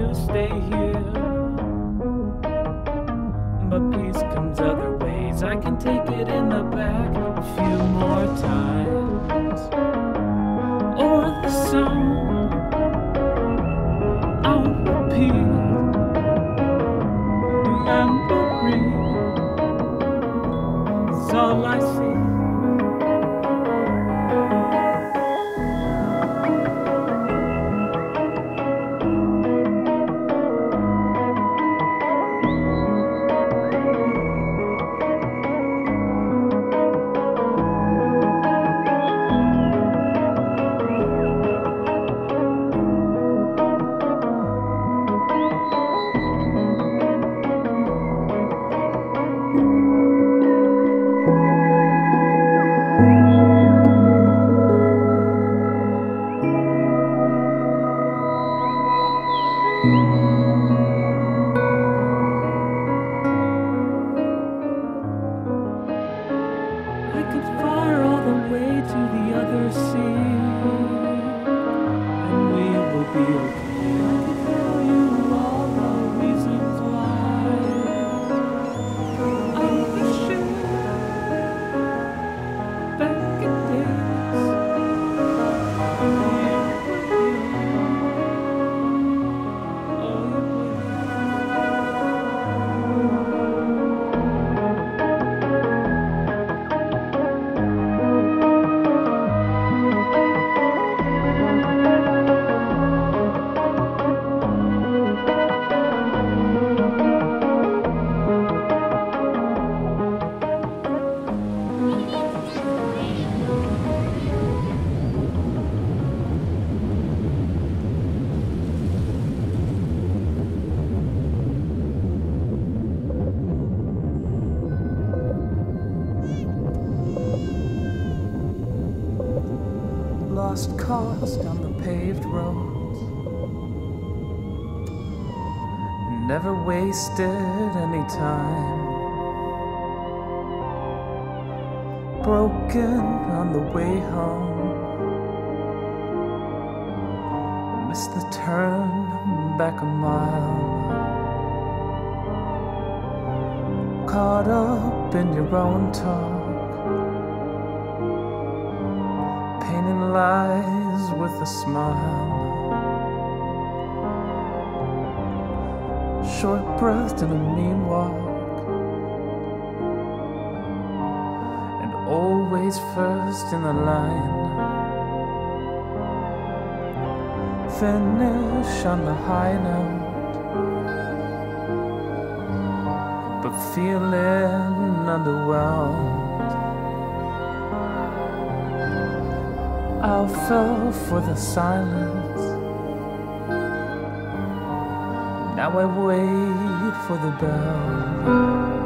to stay here, but peace comes other ways. I can take it in the back a few more times, or the song I'll repeat. Memory is all I see. I could fire all the way to the other sea, and we will be okay. I could tell you all the reasons why I wish it back in days. Lost cars down the paved roads, never wasted any time. Broken on the way home, missed the turn back a mile. Caught up in your own talk, painting lies with a smile. Short-breathed in a mean walk, and always first in the line. Finish on the high note, but feeling underwhelmed. I fell for the silence. Now I wait for the bell.